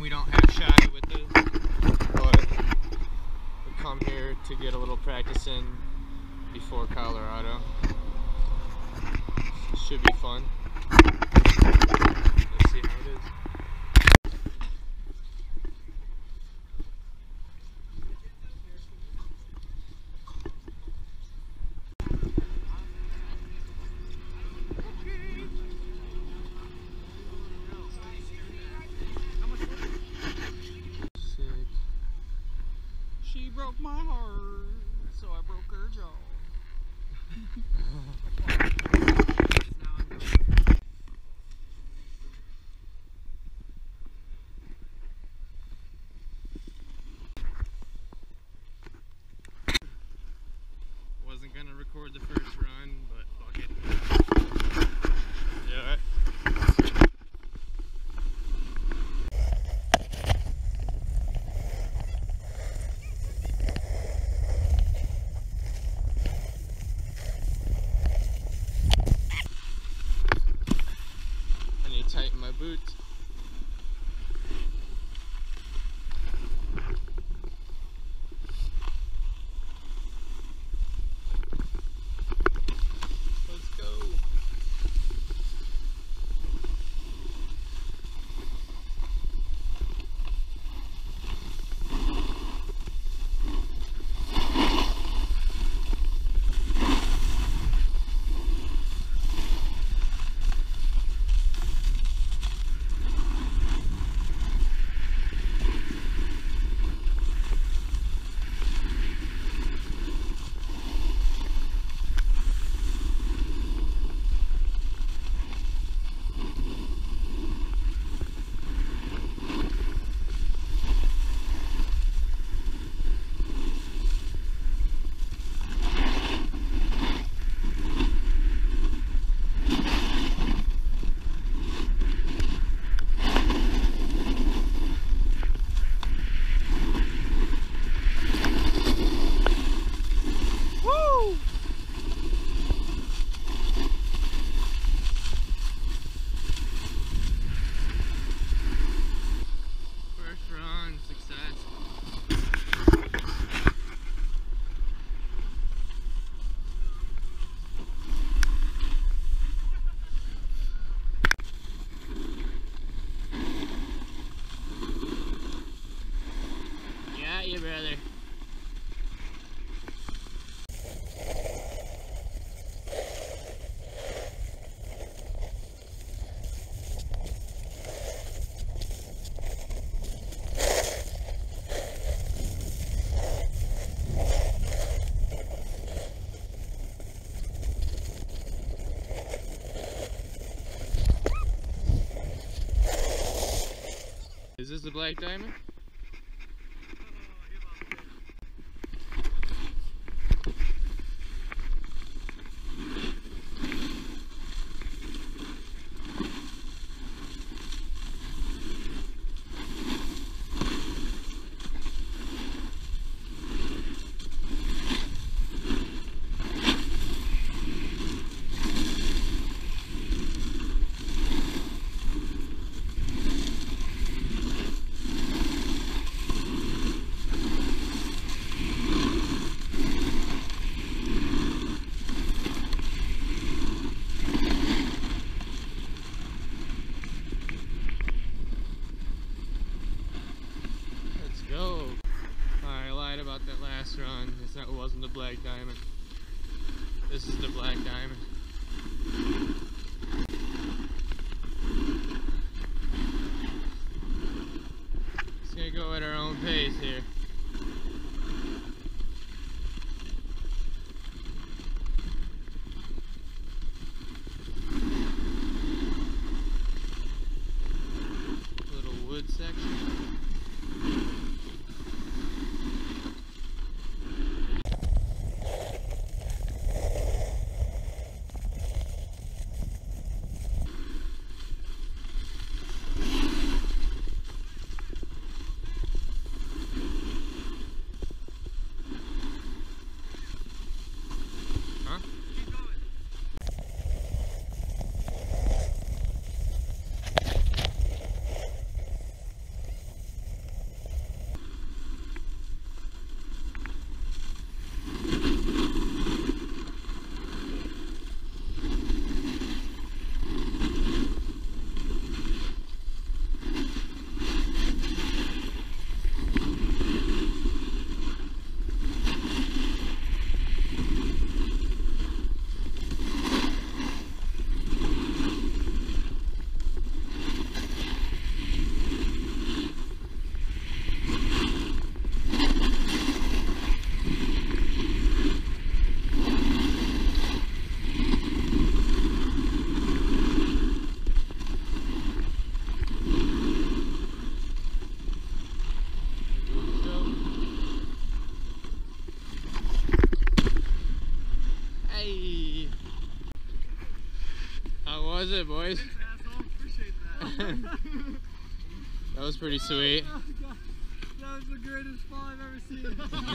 we don't have shot with this, but we come here to get a little practice in before Colorado. Should be fun. Let's see how it is. She broke my heart, so I broke her jaw. Wasn't gonna record the first run, but fuck it. Yeah, right. I need to tighten my boots. Let's go. You brother. Is this the black diamond? Go. I lied about that last run. It wasn't the black diamond. This is the black diamond. Just gonna go at our own pace here. Little wood section. was it, boys? Thanks, asshole. Appreciate that. That was pretty sweet. Oh, God. That was the greatest fall I've ever seen.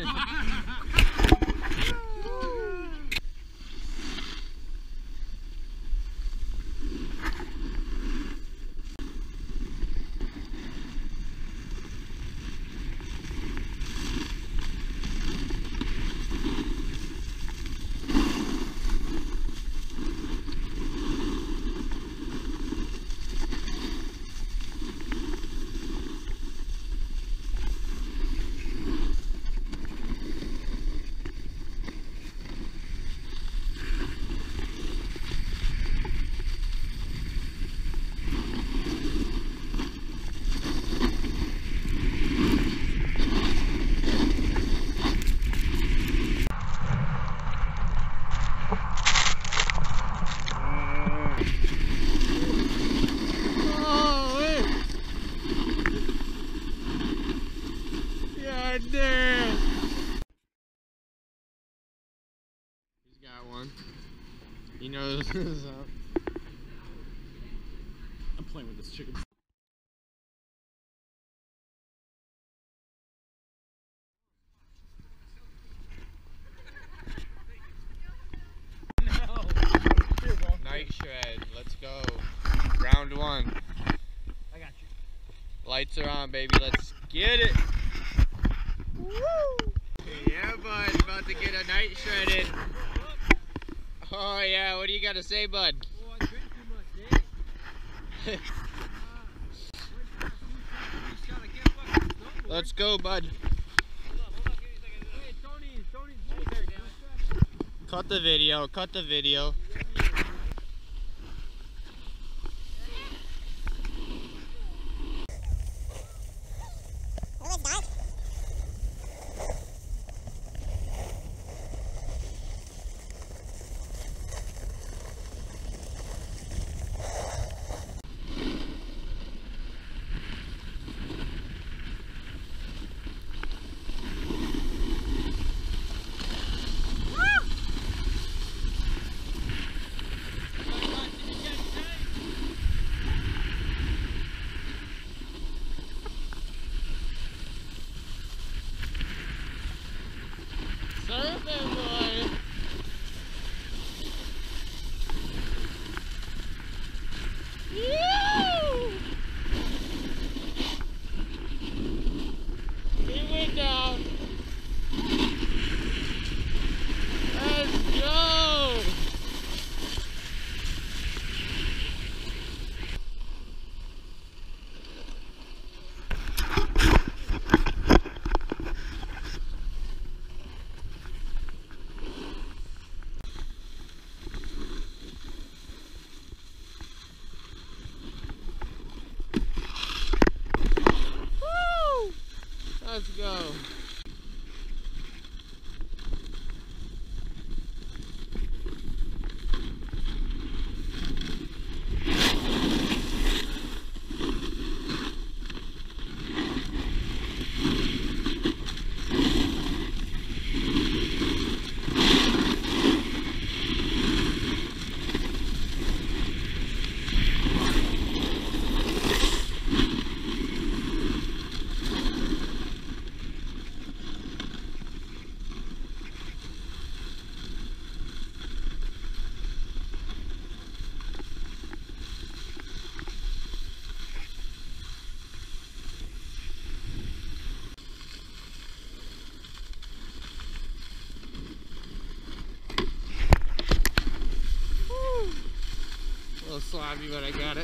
He's got one. He knows what's up. I'm playing with this chicken. Night shred, let's go. Round one. I got you. Lights are on, baby. Let's get it. Woo! Yeah, bud. About to get a night shredded. Oh yeah. What do you got to say, bud? Oh, I drink too much, eh? Let's go, bud. Hold on, give me a second. Hey, Tony's there, damn it. Cut the video. Cut the video. Surfing, boy. Woo! He went down. Let's go. Let's go. A little sloppy, but I got it.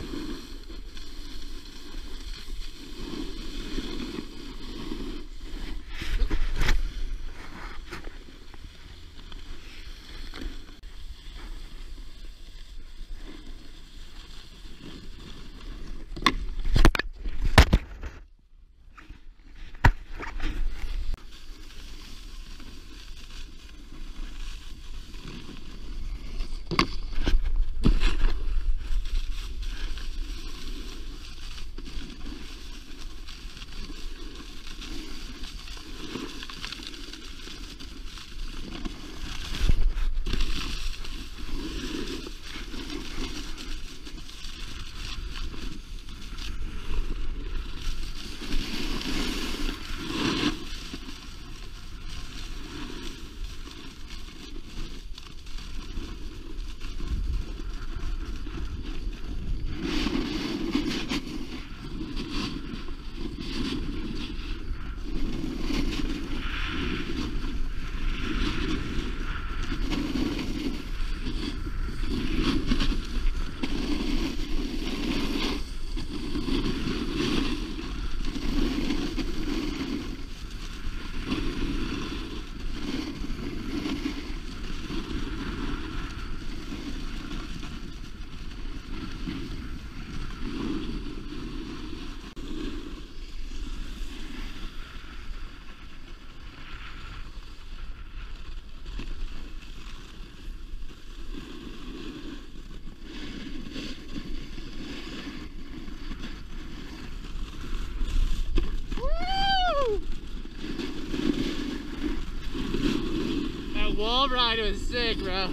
wall ride was sick, bro.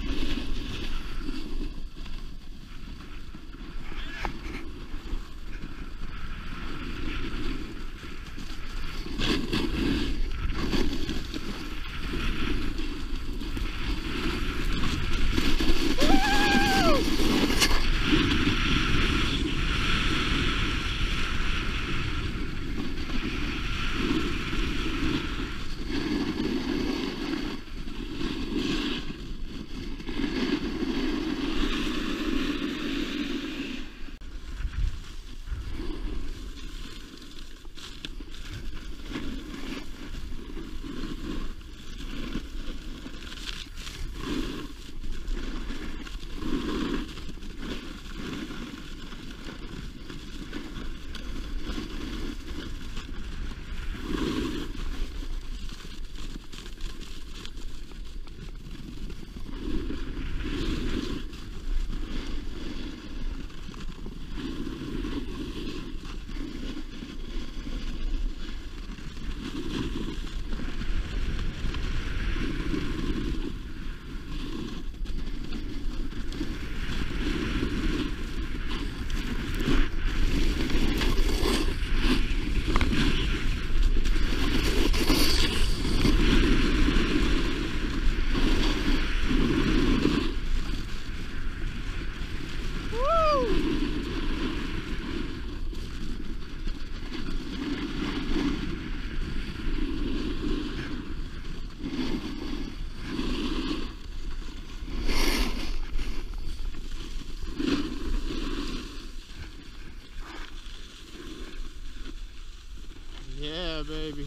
Yeah, baby.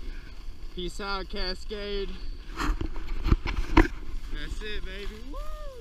Peace out, Cascade. That's it, baby. Woo!